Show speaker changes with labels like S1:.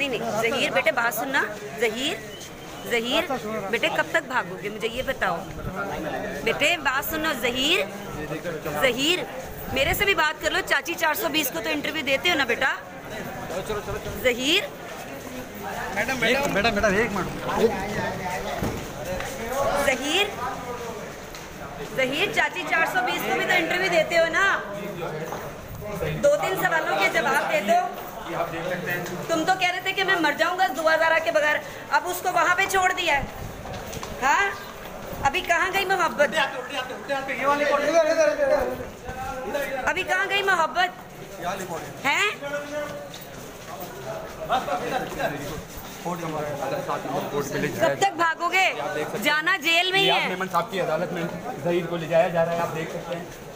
S1: नहीं नहीं ज़हीर बेटे बात सुनना। ज़हीर बेटे कब तक भागोगे मुझे ये बताओ। बेटे बात सुनो ज़हीर मेरे से भी बात कर लो। चाची 420 को तो इंटरव्यू देते हो ना बेटा। ज़हीर
S2: मैडम एक मिनट
S1: ज़हीर चाची 420 को भी तो इंटरव्यू देते हो ना। 2-3 सवालों के जवाब दे दो। तुम तो कह रहे थे कि मैं मर जाऊंगा दुआ ज़ारा के बगैर, अब उसको वहां पे छोड़ दिया है। हाँ अभी कहाँ गई मोहब्बत? अभी कहाँ गई मोहब्बत हैं? कब तक भागोगे? जाना जेल में ही है।
S3: साहब की अदालत में ज़हीर को ले जाया जा रहा है, आप देख सकते हैं।